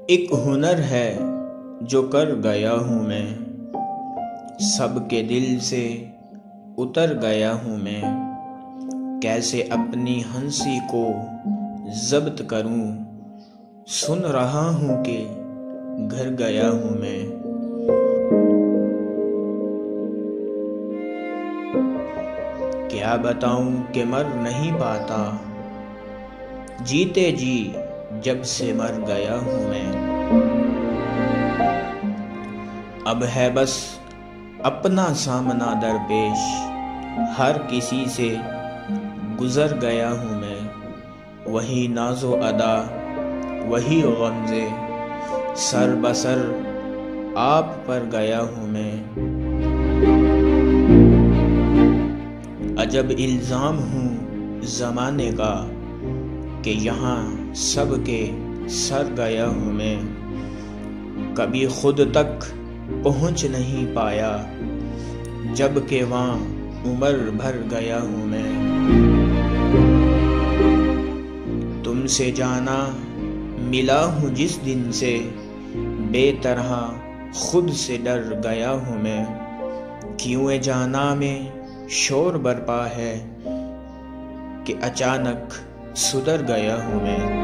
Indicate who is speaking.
Speaker 1: एक हुनर है जो कर गया हूँ मैं, सबके दिल से उतर गया हूँ मैं। कैसे अपनी हंसी को जब्त करूँ, सुन रहा हूँ कि घर गया हूँ मैं। क्या बताऊँ कि मर नहीं पाता, जीते जी जब से मर गया हूँ मैं। अब है बस अपना सामना दरपेश, हर किसी से गुजर गया हूँ मैं। वही नाज़ो अदा, वही गमज़े, सर बसर आप पर गया हूँ मैं। अजब इल्ज़ाम हूँ ज़माने का कि यहाँ सबके सर गया हूँ मैं। कभी खुद तक पहुँच नहीं पाया, जबकि वहाँ उम्र भर गया हूँ मैं। तुमसे जाना मिला हूँ जिस दिन से, बेतरह खुद से डर गया हूँ मैं। क्यों जाना में शोर बरपा है कि अचानक सुधर गया हूँ मैं।